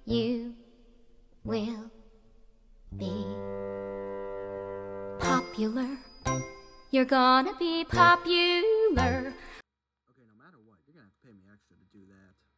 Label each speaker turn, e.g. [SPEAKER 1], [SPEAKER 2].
[SPEAKER 1] You will be popular. You're gonna be popular.
[SPEAKER 2] Okay, no matter what, you're gonna have to pay me extra to do that.